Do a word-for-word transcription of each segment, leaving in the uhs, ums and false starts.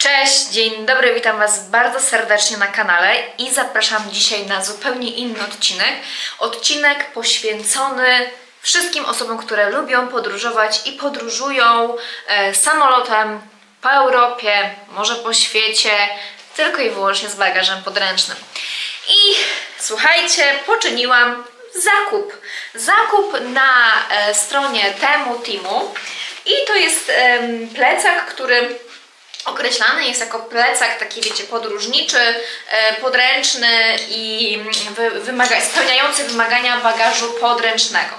Cześć, dzień dobry, witam Was bardzo serdecznie na kanale i zapraszam dzisiaj na zupełnie inny odcinek. Odcinek poświęcony wszystkim osobom, które lubią podróżować i podróżują e, samolotem po Europie, może po świecie, tylko i wyłącznie z bagażem podręcznym. I słuchajcie, poczyniłam zakup. Zakup na e, stronie Temu Timu i to jest e, plecak, który określany jest jako plecak taki, wiecie, podróżniczy, podręczny i wymaga, spełniający wymagania bagażu podręcznego.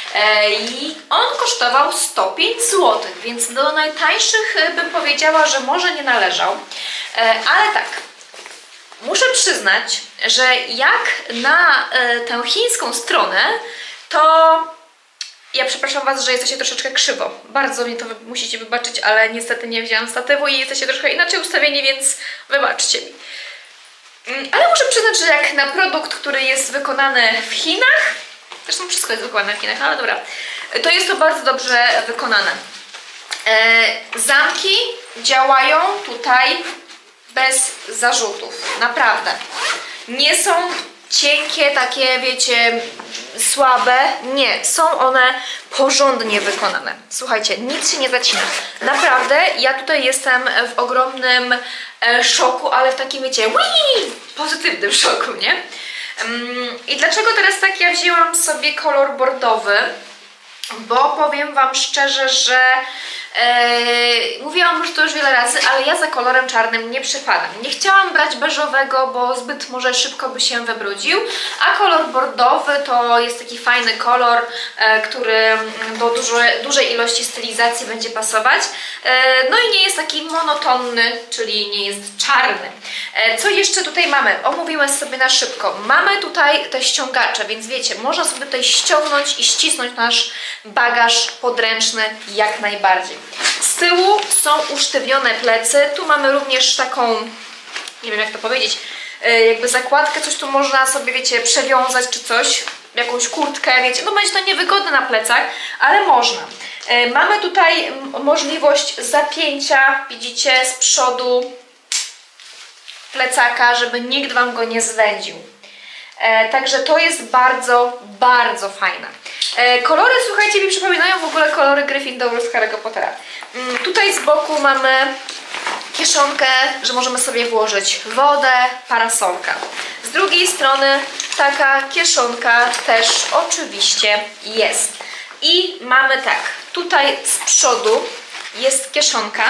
I on kosztował sto pięć złotych, więc do najtańszych bym powiedziała, że może nie należał. Ale tak, muszę przyznać, że jak na tę chińską stronę, to ja przepraszam Was, że jesteście troszeczkę krzywo. Bardzo mnie to wy musicie wybaczyć, ale niestety nie wzięłam statywu i jesteście troszkę inaczej ustawieni, więc wybaczcie mi. Ale muszę przyznać, że jak na produkt, który jest wykonany w Chinach, zresztą wszystko jest wykonane w Chinach, ale dobra, to jest to bardzo dobrze wykonane. E, zamki działają tutaj bez zarzutów, naprawdę. Nie są cienkie, takie, wiecie, słabe. Nie, są one porządnie wykonane. Słuchajcie, nic się nie zacina. Naprawdę, ja tutaj jestem w ogromnym e, szoku, ale w takim, wiecie, wii, pozytywnym szoku, nie? Um, I dlaczego teraz tak ja wzięłam sobie kolor bordowy? Bo powiem Wam szczerze, że Yy, mówiłam już to już wiele razy, ale ja za kolorem czarnym nie przepadam. Nie chciałam brać beżowego, bo zbyt może szybko by się wybrudził, a kolor bordowy to jest taki fajny kolor, yy, który do duże, dużej ilości stylizacji będzie pasować. Yy, no i nie jest taki monotonny, czyli nie jest czarny. Yy, co jeszcze tutaj mamy? Omówimy sobie na szybko. Mamy tutaj te ściągacze, więc wiecie, można sobie tutaj ściągnąć i ścisnąć nasz bagaż podręczny jak najbardziej. Z tyłu są usztywnione plecy, tu mamy również taką, nie wiem jak to powiedzieć, jakby zakładkę, coś tu można sobie, wiecie, przewiązać czy coś, jakąś kurtkę, wiecie, no będzie to niewygodne na plecach, ale można. Mamy tutaj możliwość zapięcia, widzicie, z przodu plecaka, żeby nikt Wam go nie zwędził. E, także to jest bardzo, bardzo fajne. E, kolory, słuchajcie, mi przypominają w ogóle kolory Gryffindoru z Harry'ego Pottera. Mm, tutaj z boku mamy kieszonkę, że możemy sobie włożyć wodę, parasolka. Z drugiej strony taka kieszonka też oczywiście jest. I mamy tak, tutaj z przodu jest kieszonka.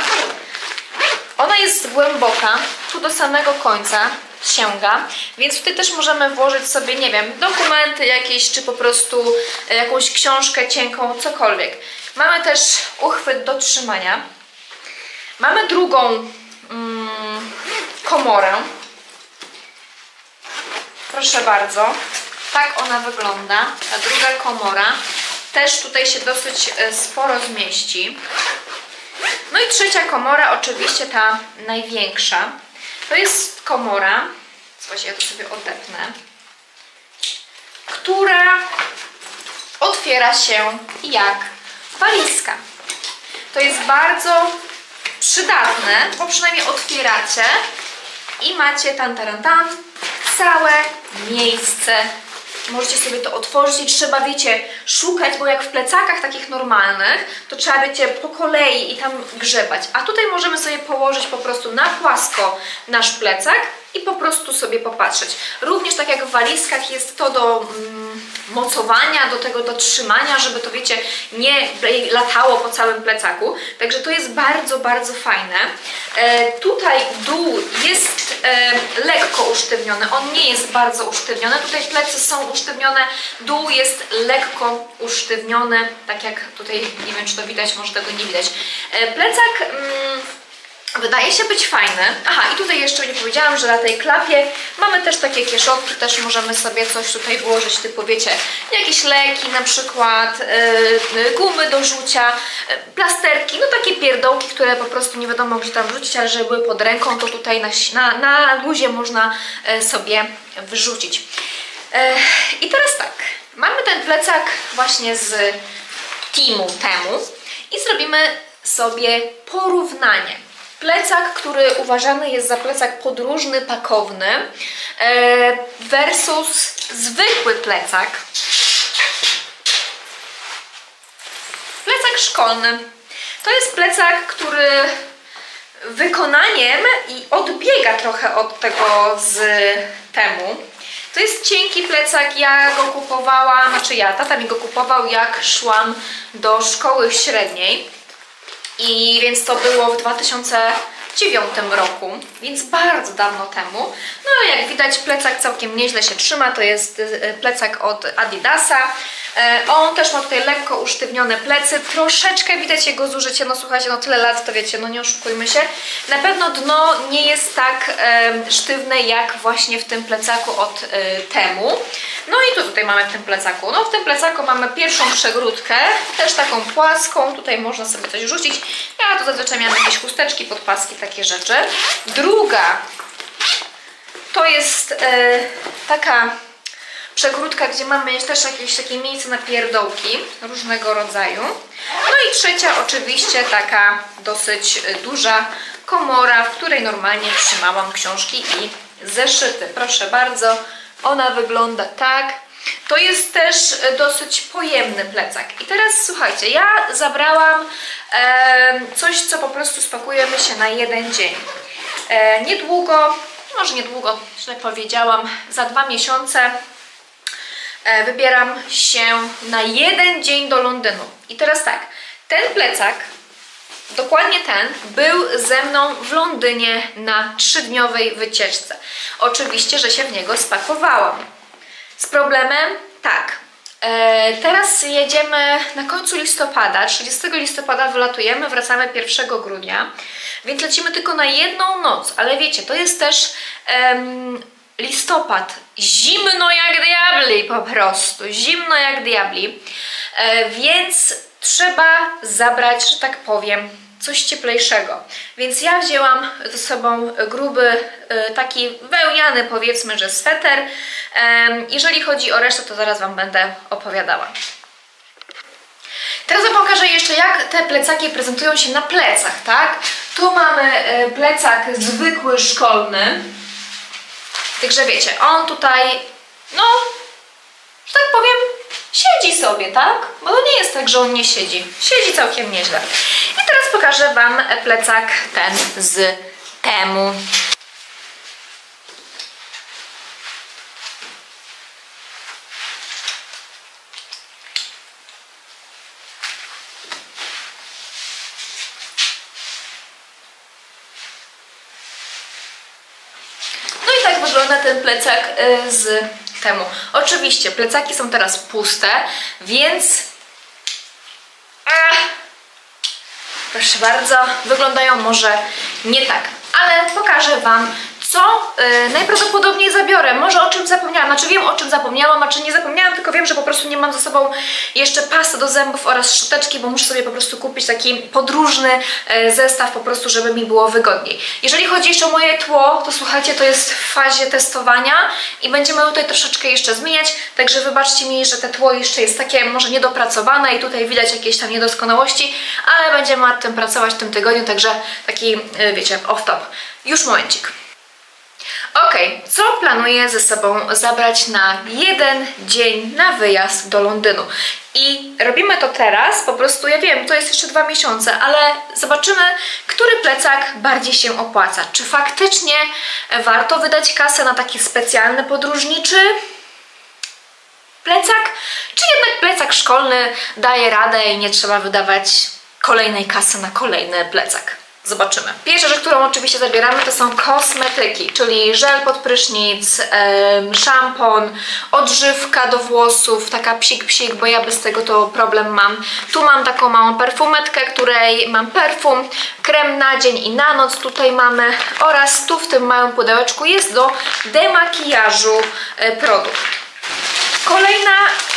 Ona jest głęboka, tu do samego końca sięga, więc tutaj też możemy włożyć sobie, nie wiem, dokumenty jakieś, czy po prostu jakąś książkę cienką, cokolwiek. Mamy też uchwyt do trzymania. Mamy drugą mm, komorę. Proszę bardzo. Tak ona wygląda. Ta druga komora też tutaj się dosyć sporo zmieści. No i trzecia komora, oczywiście ta największa. To jest komora, słuchajcie, ja to sobie odepnę, która otwiera się jak walizka. To jest bardzo przydatne, bo przynajmniej otwieracie i macie tan, taran, tan, całe miejsce. Możecie sobie to otworzyć i trzeba, wiecie, szukać, bo jak w plecakach takich normalnych, to trzeba, wiecie, po kolei i tam grzebać. A tutaj możemy sobie położyć po prostu na płasko nasz plecak i po prostu sobie popatrzeć. Również tak jak w walizkach jest to do mm, mocowania, do tego do trzymania, żeby to, wiecie, nie latało po całym plecaku. Także to jest bardzo, bardzo fajne. E, tutaj dół jest e, lekko usztywniony. On nie jest bardzo usztywniony. Tutaj plecy są usztywnione. Dół jest lekko usztywniony. Tak jak tutaj, nie wiem czy to widać, może tego nie widać. E, plecak mm, wydaje się być fajny. Aha, i tutaj jeszcze nie powiedziałam, że na tej klapie mamy też takie kieszonki, też możemy sobie coś tutaj włożyć, typu, wiecie, jakieś leki na przykład, yy, gumy do rzucia, yy, plasterki, no takie pierdołki, które po prostu nie wiadomo gdzie tam wrzucić, ale żeby były pod ręką, to tutaj na, na, na luzie można yy, sobie wyrzucić. Yy, I teraz tak, mamy ten plecak właśnie z Timu Temu i zrobimy sobie porównanie. Plecak, który uważany jest za plecak podróżny, pakowny versus zwykły plecak. Plecak szkolny. To jest plecak, który wykonaniem i odbiega trochę od tego z temu. To jest cienki plecak, ja go kupowałam, znaczy ja, tata mi go kupował, jak szłam do szkoły średniej. I więc to było w dwa tysiące dziewiątym roku, więc bardzo dawno temu. No ale jak widać, plecak całkiem nieźle się trzyma, to jest plecak od Adidasa. On też ma tutaj lekko usztywnione plecy, troszeczkę widać jego zużycie, no słuchajcie, no tyle lat, to wiecie, no nie oszukujmy się. Na pewno dno nie jest tak e, sztywne jak właśnie w tym plecaku od e, Temu. No i tu tutaj mamy w tym plecaku, no w tym plecaku mamy pierwszą przegródkę, też taką płaską, tutaj można sobie coś rzucić. Ja tu zazwyczaj miałam jakieś chusteczki, podpaski, takie rzeczy. Druga to jest e, taka przegródka, gdzie mamy też jakieś takie miejsce na pierdołki różnego rodzaju. No i trzecia oczywiście taka dosyć duża komora, w której normalnie trzymałam książki i zeszyty. Proszę bardzo, ona wygląda tak. To jest też dosyć pojemny plecak. I teraz słuchajcie, ja zabrałam e, coś, co po prostu spakujemy się na jeden dzień. E, niedługo, może niedługo, źle powiedziałam, za dwa miesiące wybieram się na jeden dzień do Londynu. I teraz tak, ten plecak, dokładnie ten, był ze mną w Londynie na trzydniowej wycieczce. Oczywiście, że się w niego spakowałam. Z problemem? Tak. E, teraz jedziemy na końcu listopada, trzydziestego listopada wylatujemy, wracamy pierwszego grudnia, więc lecimy tylko na jedną noc, ale wiecie, to jest też em, listopad, zimno jak diabli po prostu, zimno jak diabli, e, więc trzeba zabrać, że tak powiem, coś cieplejszego. Więc ja wzięłam ze sobą gruby, e, taki wełniany, powiedzmy, że sweter. E, jeżeli chodzi o resztę, to zaraz Wam będę opowiadała. Teraz Wam pokażę jeszcze, jak te plecaki prezentują się na plecach, tak? Tu mamy e, plecak zwykły, szkolny. Także wiecie, on tutaj, no, że tak powiem, siedzi sobie, tak? Bo to nie jest tak, że on nie siedzi. Siedzi całkiem nieźle. I teraz pokażę Wam plecak ten z Temu. Wygląda ten plecak z Temu. Oczywiście plecaki są teraz puste, więc Ach, proszę bardzo, wyglądają może nie tak, ale pokażę Wam, co yy, najprawdopodobniej zabiorę. Może o czym zapomniałam, znaczy wiem, o czym zapomniałam, a czy nie zapomniałam, tylko wiem, że po prostu nie mam ze sobą jeszcze pasty do zębów oraz szczoteczki, bo muszę sobie po prostu kupić taki podróżny yy, zestaw po prostu, żeby mi było wygodniej. Jeżeli chodzi jeszcze o moje tło, to słuchajcie, to jest w fazie testowania i będziemy tutaj troszeczkę jeszcze zmieniać, także wybaczcie mi, że te tło jeszcze jest takie może niedopracowane i tutaj widać jakieś tam niedoskonałości, ale będziemy nad tym pracować w tym tygodniu, także taki, yy, wiecie, off-top. Już momencik. Ok, co planuję ze sobą zabrać na jeden dzień na wyjazd do Londynu? I robimy to teraz, po prostu ja wiem, to jest jeszcze dwa miesiące, ale zobaczymy, który plecak bardziej się opłaca. Czy faktycznie warto wydać kasę na taki specjalny podróżniczy plecak? Czy jednak plecak szkolny daje radę i nie trzeba wydawać kolejnej kasy na kolejny plecak? Zobaczymy. Pierwsza rzecz, którą oczywiście zabieramy, to są kosmetyki, czyli żel pod prysznic, yy, szampon, odżywka do włosów, taka psik psik, bo ja bez tego to problem mam. Tu mam taką małą perfumetkę, której mam perfum, krem na dzień i na noc tutaj mamy oraz tu w tym małym pudełeczku jest do demakijażu yy, produkt. Kolejna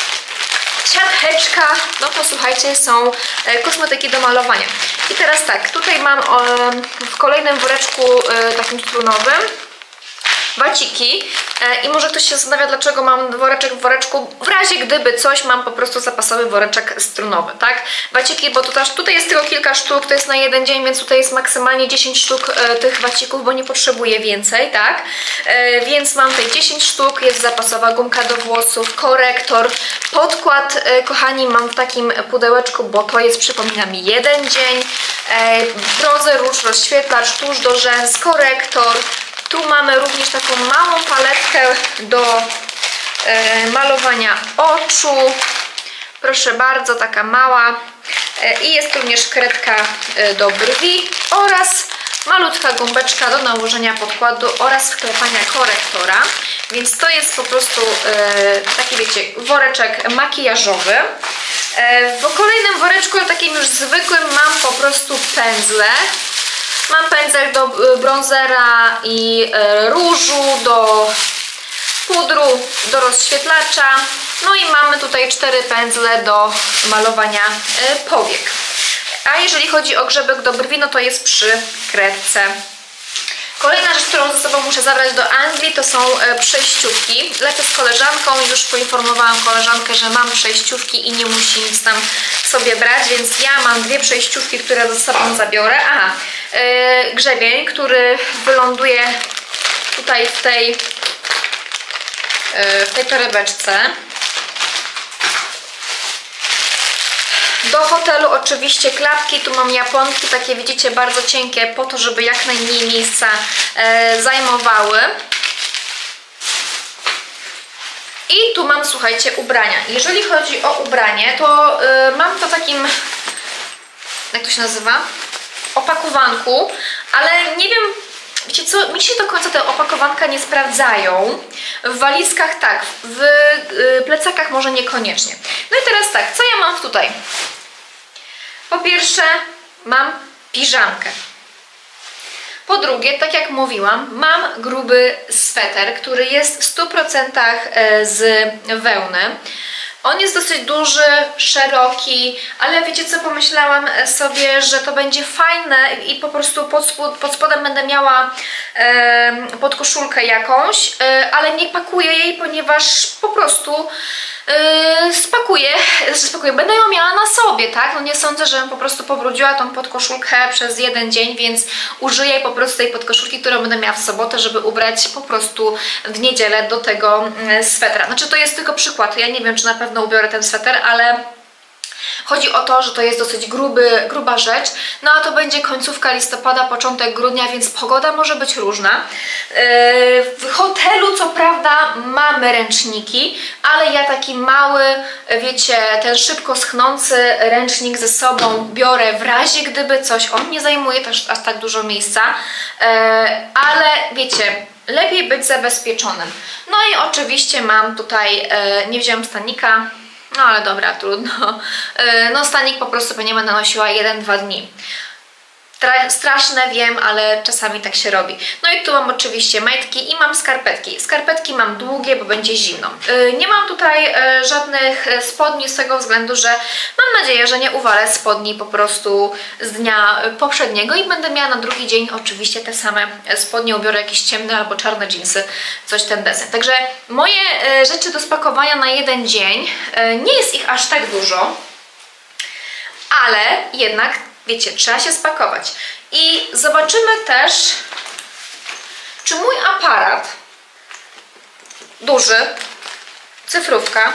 siateczka, no to słuchajcie, są e, kosmetyki do malowania. I teraz tak, tutaj mam e, w kolejnym woreczku e, takim strunowym waciki e, i może ktoś się zastanawia, dlaczego mam woreczek w woreczku. W razie gdyby coś, mam po prostu zapasowy woreczek strunowy, tak? Waciki, bo tutaj, tutaj jest tylko kilka sztuk, to jest na jeden dzień, więc tutaj jest maksymalnie dziesięć sztuk e, tych wacików, bo nie potrzebuję więcej, tak? E, więc mam tutaj dziesięć sztuk, jest zapasowa gumka do włosów, korektor, podkład, e, kochani, mam w takim pudełeczku, bo to jest, przypominam, jeden dzień, e, bronzer, róż, rozświetlacz, tusz do rzęs, korektor. Tu mamy również taką małą paletkę do e, malowania oczu. Proszę bardzo, taka mała. E, I jest również kredka e, do brwi oraz malutka gąbeczka do nałożenia podkładu oraz wklepania korektora. Więc to jest po prostu e, taki, wiecie, woreczek makijażowy. E, w kolejnym woreczku, takim już zwykłym, mam po prostu pędzle. Mam pędzel do bronzera i e, różu, do pudru, do rozświetlacza. No i mamy tutaj cztery pędzle do malowania e, powiek. A jeżeli chodzi o grzebek do brwi, no to jest przy kredce. Kolejna rzecz, którą ze sobą muszę zabrać do Anglii, to są e, przejściówki. Lecę z koleżanką, już poinformowałam koleżankę, że mam przejściówki i nie musi nic tam sobie brać, więc ja mam dwie przejściówki, które ze sobą zabiorę. Aha, e, grzebień, który wyląduje tutaj w tej, e, w tej torebeczce. Do hotelu oczywiście klapki, tu mam japonki, takie widzicie, bardzo cienkie, po to, żeby jak najmniej miejsca e, zajmowały. I tu mam, słuchajcie, ubrania. Jeżeli chodzi o ubranie, to e, mam to takim, jak to się nazywa? Opakowanku, ale nie wiem, wiecie co, mi się do końca te opakowanka nie sprawdzają. W walizkach tak, w y, plecakach może niekoniecznie. No i teraz tak, co ja mam tutaj? Po pierwsze, mam piżamkę. Po drugie, tak jak mówiłam, mam gruby sweter, który jest w stu procentach z wełny. On jest dosyć duży, szeroki, ale wiecie co, pomyślałam sobie, że to będzie fajne i po prostu pod, spód, pod spodem będę miała e, podkoszulkę jakąś, e, ale nie pakuję jej, ponieważ po prostu e, spakuję, spakuję, będę ją miała na sobie, tak? No nie sądzę, żebym po prostu pobrudziła tą podkoszulkę przez jeden dzień, więc użyję po prostu tej podkoszulki, którą będę miała w sobotę, żeby ubrać po prostu w niedzielę do tego swetra. Znaczy to jest tylko przykład, ja nie wiem, czy na pewno ubiorę ten sweter, ale chodzi o to, że to jest dosyć gruby, gruba rzecz. No a to będzie końcówka listopada, początek grudnia, więc pogoda może być różna. W hotelu co prawda mamy ręczniki, ale ja taki mały, wiecie, ten szybko schnący ręcznik ze sobą biorę w razie gdyby coś. On nie zajmuje też aż tak dużo miejsca, ale wiecie, lepiej być zabezpieczonym. No i oczywiście mam tutaj, nie wziąłem stanika, no ale dobra, trudno. No stanik po prostu nie będę nosiła jeden dwa dni. Straszne, wiem, ale czasami tak się robi. No i tu mam oczywiście majtki i mam skarpetki. Skarpetki mam długie, bo będzie zimno. Nie mam tutaj żadnych spodni z tego względu, że mam nadzieję, że nie uwalę spodni po prostu z dnia poprzedniego i będę miała na drugi dzień oczywiście te same spodnie. Ubiorę jakieś ciemne albo czarne dżinsy, coś ten deseń. Także moje rzeczy do spakowania na jeden dzień, nie jest ich aż tak dużo, ale jednak wiecie, trzeba się spakować. I zobaczymy też, czy mój aparat duży, cyfrówka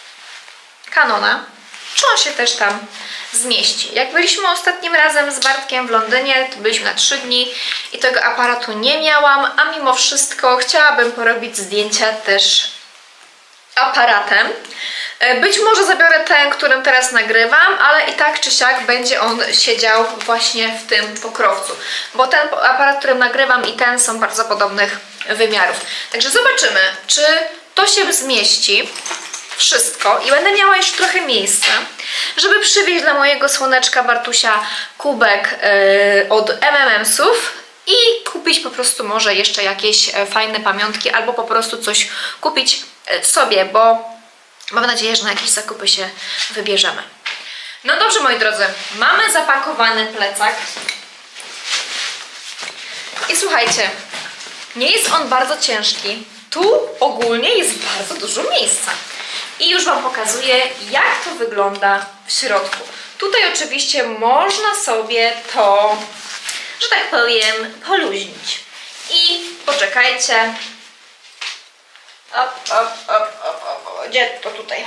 Canona, czy on się też tam zmieści. Jak byliśmy ostatnim razem z Bartkiem w Londynie, to byliśmy na trzy dni i tego aparatu nie miałam, a mimo wszystko chciałabym porobić zdjęcia też aparatem. Być może zabiorę ten, którym teraz nagrywam, ale i tak czy siak będzie on siedział właśnie w tym pokrowcu, bo ten aparat, którym nagrywam, i ten są bardzo podobnych wymiarów. Także zobaczymy, czy to się zmieści wszystko i będę miała jeszcze trochę miejsca, żeby przywieźć dla mojego słoneczka Bartusia kubek yy, od M and M'sów i kupić po prostu może jeszcze jakieś fajne pamiątki albo po prostu coś kupić sobie, bo mam nadzieję, że na jakieś zakupy się wybierzemy. No dobrze, moi drodzy, mamy zapakowany plecak. I słuchajcie, Nie jest on bardzo ciężki. Tu ogólnie jest bardzo dużo miejsca. I już Wam pokazuję, jak to wygląda w środku. Tutaj oczywiście można sobie to, że tak powiem, poluźnić. I poczekajcie. Op, op, op, op, op. Gdzie to tutaj?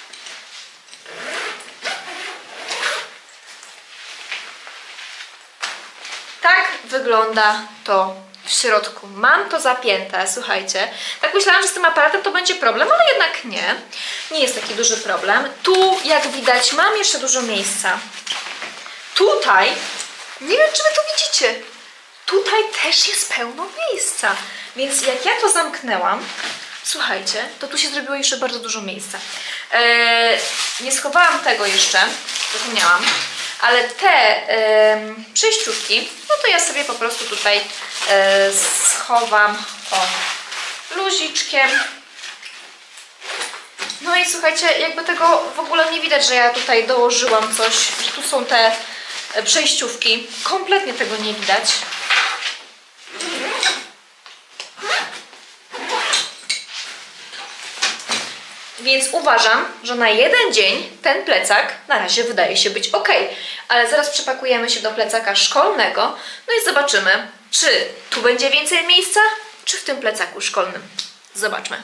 Tak wygląda to w środku. Mam to zapięte, słuchajcie. Tak myślałam, że z tym aparatem to będzie problem, ale jednak nie. Nie jest taki duży problem. Tu, jak widać, mam jeszcze dużo miejsca. Tutaj, nie wiem, czy Wy to widzicie, tutaj też jest pełno miejsca. Więc jak ja to zamknęłam, słuchajcie, to tu się zrobiło jeszcze bardzo dużo miejsca. Eee, nie schowałam tego jeszcze, zapomniałam. Ale te e, przejściówki, no to ja sobie po prostu tutaj e, schowam o luziczkiem. No i słuchajcie, jakby tego w ogóle nie widać, że ja tutaj dołożyłam coś, że tu są te przejściówki. Kompletnie tego nie widać. Więc uważam, że na jeden dzień ten plecak na razie wydaje się być ok. Ale zaraz przepakujemy się do plecaka szkolnego, no i zobaczymy, czy tu będzie więcej miejsca, czy w tym plecaku szkolnym. Zobaczmy.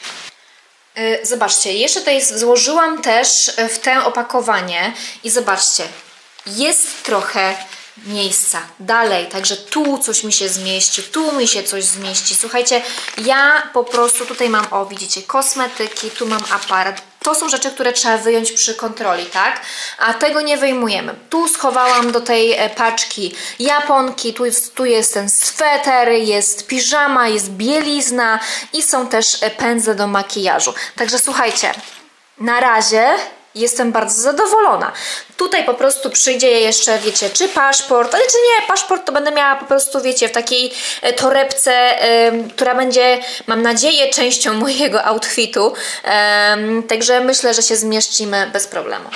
Yy, zobaczcie, jeszcze tutaj złożyłam też w te opakowanie i zobaczcie, jest trochę miejsca dalej, także tu coś mi się zmieści, tu mi się coś zmieści. Słuchajcie, ja po prostu tutaj mam, o widzicie, kosmetyki, tu mam aparat. To są rzeczy, które trzeba wyjąć przy kontroli, tak? A tego nie wyjmujemy. Tu schowałam do tej paczki japonki, tu jest, tu jest ten sweter, jest piżama, jest bielizna i są też pędzle do makijażu. Także słuchajcie, na razie jestem bardzo zadowolona. Tutaj po prostu przyjdzie jeszcze, wiecie, czy paszport, ale czy nie, paszport to będę miała po prostu, wiecie, w takiej torebce, yy, która będzie, mam nadzieję, częścią mojego outfitu. Yy, także myślę, że się zmieścimy bez problemu.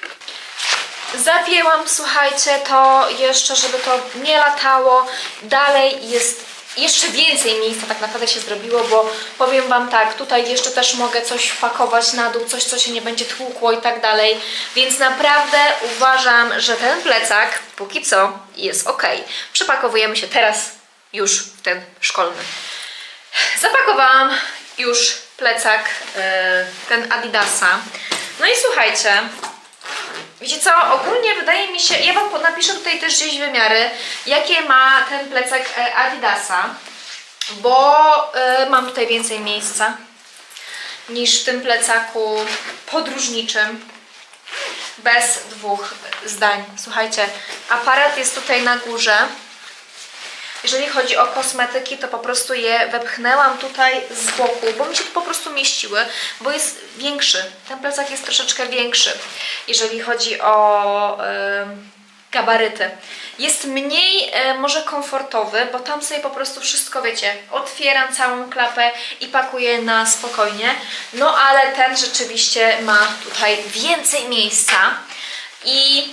Zapięłam, słuchajcie, to jeszcze, żeby to nie latało. Dalej jest jeszcze więcej miejsca tak naprawdę się zrobiło, bo powiem Wam tak, tutaj jeszcze też mogę coś wpakować na dół, coś, co się nie będzie tłukło i tak dalej, więc naprawdę uważam, że ten plecak póki co jest ok. Przepakowujemy się teraz już w ten szkolny. Zapakowałam już plecak, ten Adidasa. No i słuchajcie, wiecie co, ogólnie wydaje mi się, ja Wam napiszę tutaj też gdzieś wymiary, jakie ma ten plecak Adidasa, bo y, mam tutaj więcej miejsca niż w tym plecaku podróżniczym, bez dwóch zdań. Słuchajcie, aparat jest tutaj na górze. Jeżeli chodzi o kosmetyki, to po prostu je wepchnęłam tutaj z boku, bo mi się tu po prostu mieściły, bo jest większy. Ten plecak jest troszeczkę większy, jeżeli chodzi o yy, gabaryty. Jest mniej yy, może komfortowy, bo tam sobie po prostu wszystko, wiecie, otwieram całą klapę i pakuję na spokojnie. No ale ten rzeczywiście ma tutaj więcej miejsca i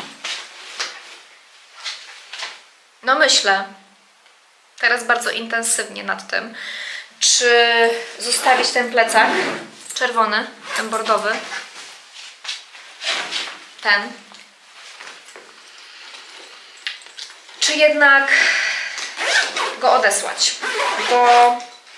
no myślę teraz bardzo intensywnie nad tym, czy zostawić ten plecak czerwony, ten bordowy, ten, czy jednak go odesłać, bo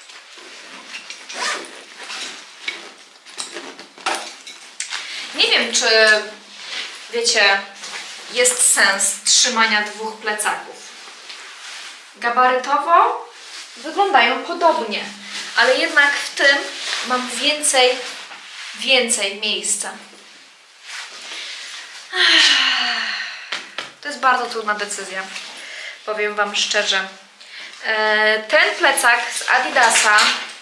nie wiem, czy wiecie, jest sens trzymania dwóch plecaków. Gabarytowo wyglądają podobnie, ale jednak w tym mam więcej, więcej miejsca. To jest bardzo trudna decyzja, powiem Wam szczerze. Ten plecak z Adidasa,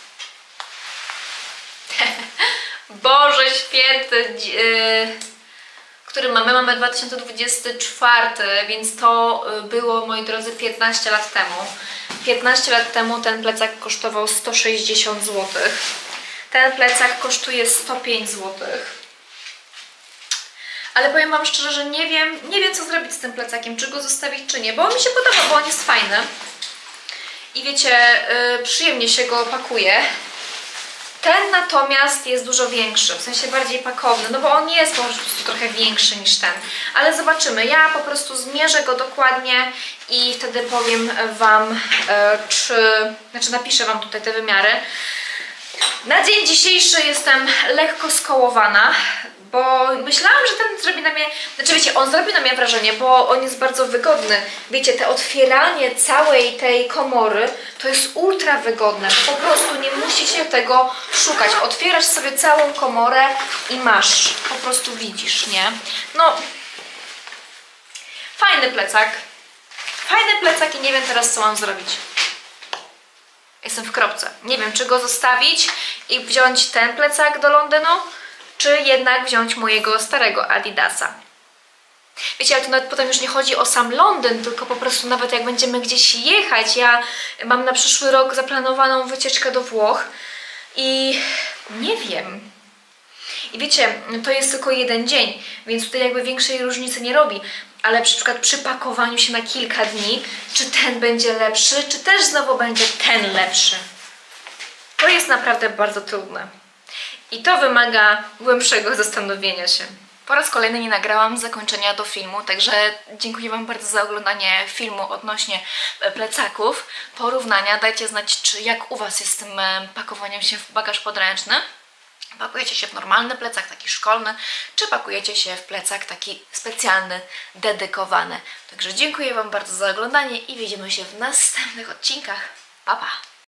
Boże święty, który mamy, mamy dwa tysiące dwudziesty czwarty, więc to było, moi drodzy, piętnaście lat temu. piętnaście lat temu ten plecak kosztował sto sześćdziesiąt złotych. Ten plecak kosztuje sto pięć złotych. Ale powiem Wam szczerze, że nie wiem, nie wiem co zrobić z tym plecakiem, czy go zostawić, czy nie, bo on mi się podoba, bo on jest fajny. i wiecie, yy, przyjemnie się go pakuje. Ten natomiast jest dużo większy, w sensie bardziej pakowny, no bo on jest po prostu trochę większy niż ten. Ale zobaczymy, ja po prostu zmierzę go dokładnie i wtedy powiem Wam, e, czy... Znaczy napiszę Wam tutaj te wymiary. Na dzień dzisiejszy jestem lekko skołowana, bo myślałam, że ten zrobi na mnie... Znaczy wiecie, on zrobi na mnie wrażenie, bo on jest bardzo wygodny. Wiecie, te otwieranie całej tej komory to jest ultra wygodne. Po prostu nie musicie tego szukać. Otwierasz sobie całą komorę i masz. Po prostu widzisz, nie? No, fajny plecak. Fajny plecak i nie wiem teraz, co mam zrobić. Jestem w kropce. Nie wiem, czy go zostawić i wziąć ten plecak do Londynu, czy jednak wziąć mojego starego Adidasa. Wiecie, ale to nawet potem już nie chodzi o sam Londyn, tylko po prostu nawet jak będziemy gdzieś jechać. Ja mam na przyszły rok zaplanowaną wycieczkę do Włoch i nie wiem. I wiecie, to jest tylko jeden dzień, więc tutaj jakby większej różnicy nie robi. Ale na przykład przy pakowaniu się na kilka dni, czy ten będzie lepszy, czy też znowu będzie ten lepszy. To jest naprawdę bardzo trudne. I to wymaga głębszego zastanowienia się. Po raz kolejny nie nagrałam zakończenia do filmu, także dziękuję Wam bardzo za oglądanie filmu odnośnie plecaków. Porównania, dajcie znać, czy jak u Was jest z tym pakowaniem się w bagaż podręczny. Pakujecie się w normalny plecak, taki szkolny, czy pakujecie się w plecak taki specjalny, dedykowany. Także dziękuję Wam bardzo za oglądanie i widzimy się w następnych odcinkach. Pa, pa!